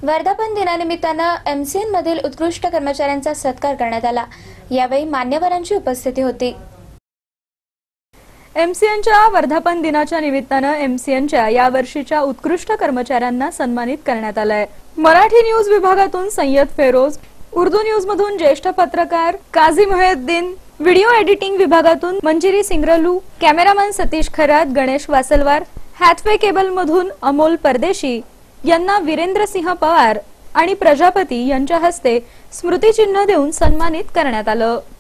वर्धापन दिनानिमित्तानं एमसीएन मधील उत्कृष्ट कर्मचाऱ्यांचा सत्कार करण्यात आला। यावेळी मान्यवरांची उपस्थिती होती। एमसीएनच्या वर्धापन दिनाच्या निमित्तानं एमसीएनच्या या वर्षीच्या उत्कृष्ट कर्मचाऱ्यांना सन्मानित करण्यात आलंय। मराठी न्यूज विभागातून सय्यद फेरोज, उर्दू न्यूज मधून ज्येष्ठ पत्रकार काझी मोहिउद्दीन, व्हिडिओ एडिटिंग विभागातून Manjiri Singarlu, cameraman Satish Kharat, Ganesh Vasalwar, Hathway cable मधून अमोल परदेशी यांना वीरेंद्र सिंह पवार आणि प्रजापती यांच्या हस्ते स्मृतिचिन्ह देऊन सन्मानित करण्यात आलं।